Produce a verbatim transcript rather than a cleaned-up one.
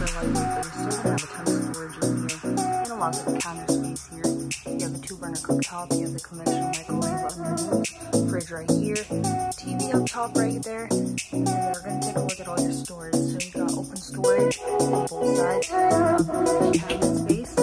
lightweight base, so we're gonna have a ton of storage in here, and a lot of counter space here. You have a two burner cooktop, you have the conventional microwave underneath, fridge right here, T V up top right there, and then we're gonna take a look at all your storage. So you got open storage on both sides, you have the cabinet space.